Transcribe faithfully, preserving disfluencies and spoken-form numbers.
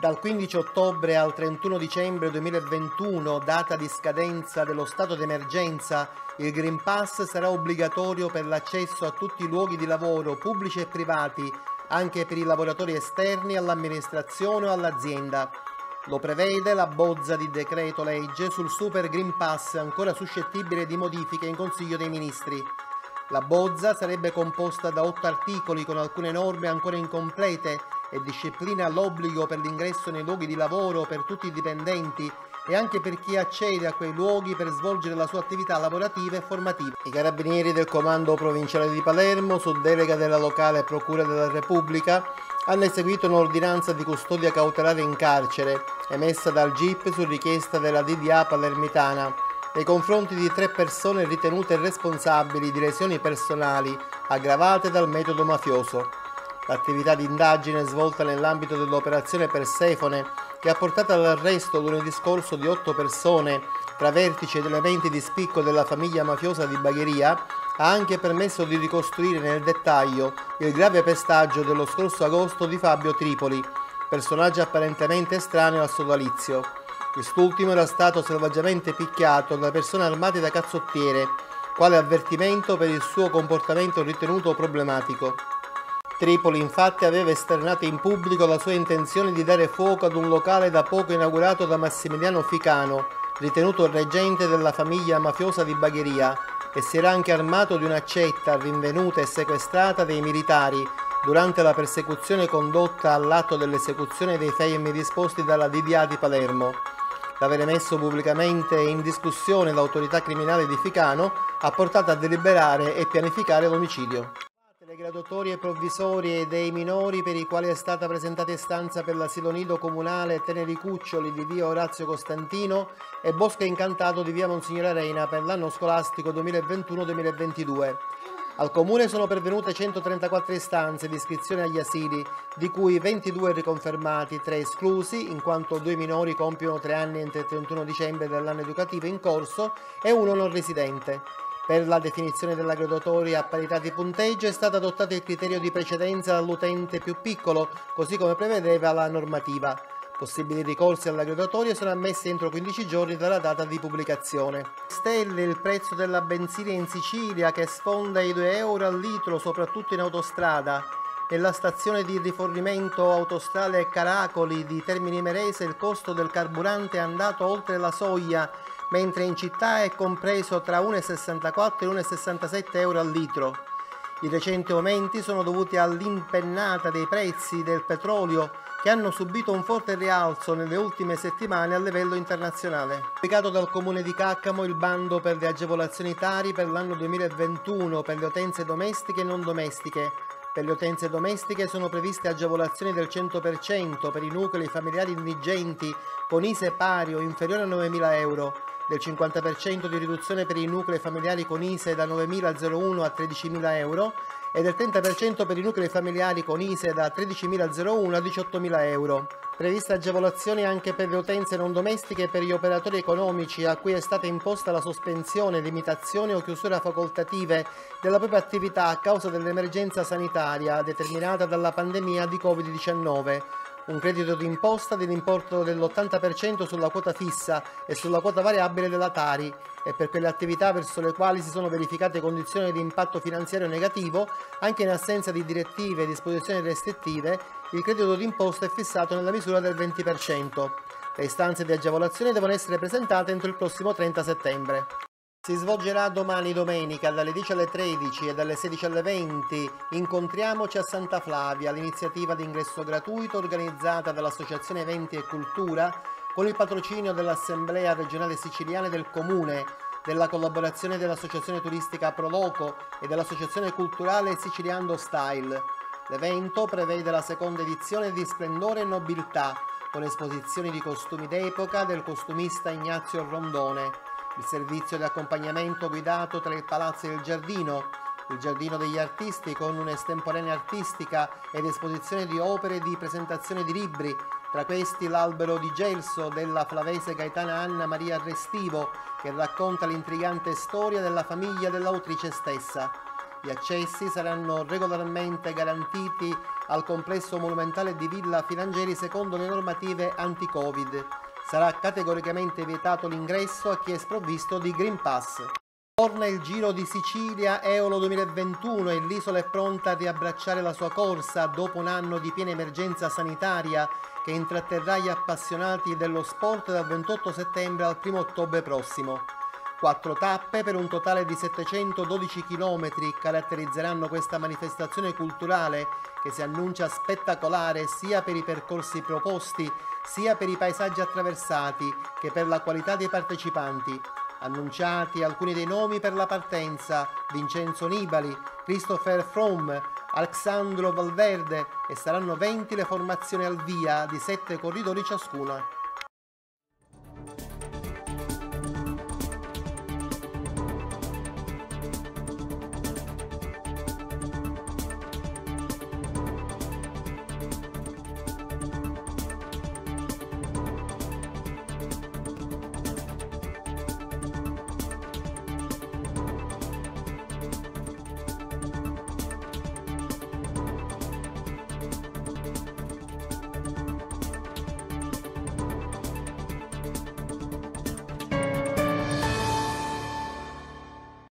Dal quindici ottobre al trentuno dicembre duemilaventuno, data di scadenza dello stato d'emergenza, il Green Pass sarà obbligatorio per l'accesso a tutti i luoghi di lavoro pubblici e privati, anche per i lavoratori esterni all'amministrazione o all'azienda. Lo prevede la bozza di decreto legge sul Super Green Pass, ancora suscettibile di modifiche in Consiglio dei Ministri. La bozza sarebbe composta da otto articoli con alcune norme ancora incomplete e disciplina l'obbligo per l'ingresso nei luoghi di lavoro per tutti i dipendenti e anche per chi accede a quei luoghi per svolgere la sua attività lavorativa e formativa. I carabinieri del Comando Provinciale di Palermo, su delega della locale Procura della Repubblica, hanno eseguito un'ordinanza di custodia cautelare in carcere, emessa dal G I P su richiesta della D D A palermitana, nei confronti di tre persone ritenute responsabili di lesioni personali aggravate dal metodo mafioso. L'attività di indagine svolta nell'ambito dell'operazione Persefone, che ha portato all'arresto lunedì scorso di otto persone, tra vertici ed elementi di spicco della famiglia mafiosa di Bagheria, ha anche permesso di ricostruire nel dettaglio il grave pestaggio dello scorso agosto di Fabio Tripoli, personaggio apparentemente estraneo al sodalizio. Quest'ultimo era stato selvaggiamente picchiato da persone armate da cazzottiere, quale avvertimento per il suo comportamento ritenuto problematico. Tripoli infatti aveva esternato in pubblico la sua intenzione di dare fuoco ad un locale da poco inaugurato da Massimiliano Ficano, ritenuto reggente della famiglia mafiosa di Bagheria, e si era anche armato di un'accetta rinvenuta e sequestrata dai militari durante la persecuzione condotta all'atto dell'esecuzione dei fermi disposti dalla D D A di Palermo. L'avere messo pubblicamente in discussione l'autorità criminale di Ficano ha portato a deliberare e pianificare l'omicidio. Le graduatorie provvisorie dei minori per i quali è stata presentata istanza per l'asilo nido comunale Teneri Cuccioli di via Orazio Costantino e Bosco Incantato di via Monsignore Reina per l'anno scolastico duemilaventuno duemilaventidue. Al comune sono pervenute centotrentaquattro istanze di iscrizione agli asili, di cui ventidue riconfermati, tre esclusi, in quanto due minori compiono tre anni entro il trentuno dicembre dell'anno educativo in corso e uno non residente. Per la definizione della graduatoria a parità di punteggio è stato adottato il criterio di precedenza dall'utente più piccolo, così come prevedeva la normativa. Possibili ricorsi alla graduatoria sono ammessi entro quindici giorni dalla data di pubblicazione. Stelle il prezzo della benzina in Sicilia, che sfonda i due euro al litro soprattutto in autostrada. Nella stazione di rifornimento autostrade Caracoli di Termini Imerese il costo del carburante è andato oltre la soglia, mentre in città è compreso tra uno virgola sessantaquattro e uno virgola sessantasette euro al litro. I recenti aumenti sono dovuti all'impennata dei prezzi del petrolio, che hanno subito un forte rialzo nelle ultime settimane a livello internazionale. Pubblicato dal Comune di Caccamo il bando per le agevolazioni Tari per l'anno duemilaventuno per le utenze domestiche e non domestiche. Per le utenze domestiche sono previste agevolazioni del cento per cento per i nuclei familiari indigenti con I S E E pari o inferiore a novemila euro, del cinquanta per cento di riduzione per i nuclei familiari con I S E E da novemilauno a tredicimila euro e del trenta per cento per i nuclei familiari con I S E E da tredicimilauno a diciottomila euro. Previste agevolazioni anche per le utenze non domestiche e per gli operatori economici a cui è stata imposta la sospensione, limitazione o chiusura facoltative della propria attività a causa dell'emergenza sanitaria determinata dalla pandemia di covid diciannove. Un credito d'imposta dell'importo dell'ottanta per cento sulla quota fissa e sulla quota variabile della Tari, e per quelle attività verso le quali si sono verificate condizioni di impatto finanziario negativo, anche in assenza di direttive e disposizioni restrittive, il credito d'imposta è fissato nella misura del venti per cento. Le istanze di agevolazione devono essere presentate entro il prossimo trenta settembre. Si svolgerà domani domenica dalle dieci alle tredici e dalle sedici alle venti Incontriamoci a Santa Flavia, l'iniziativa di ingresso gratuito organizzata dall'Associazione Eventi e Cultura con il patrocinio dell'Assemblea regionale siciliana e del Comune, della collaborazione dell'Associazione Turistica Proloco e dell'Associazione Culturale Siciliano Style. L'evento prevede la seconda edizione di Splendore e Nobiltà, con esposizioni di costumi d'epoca del costumista Ignazio Rondone. Il servizio di accompagnamento guidato tra il Palazzo e il Giardino, il Giardino degli Artisti con un'estemporanea artistica ed esposizione di opere e di presentazione di libri, tra questi l'Albero di Gelso della flavese Gaetana Anna Maria Restivo, che racconta l'intrigante storia della famiglia dell'autrice stessa. Gli accessi saranno regolarmente garantiti al complesso monumentale di Villa Filangieri secondo le normative anti-Covid. Sarà categoricamente vietato l'ingresso a chi è sprovvisto di Green Pass. Torna il Giro di Sicilia Eolo duemilaventuno e l'isola è pronta a riabbracciare la sua corsa dopo un anno di piena emergenza sanitaria che intratterrà gli appassionati dello sport dal ventotto settembre al primo ottobre prossimo. Quattro tappe per un totale di settecentododici chilometri caratterizzeranno questa manifestazione culturale che si annuncia spettacolare sia per i percorsi proposti, sia per i paesaggi attraversati che per la qualità dei partecipanti. Annunciati alcuni dei nomi per la partenza: Vincenzo Nibali, Christopher Froome, Alexandro Valverde, e saranno venti le formazioni al via di sette corridori ciascuna.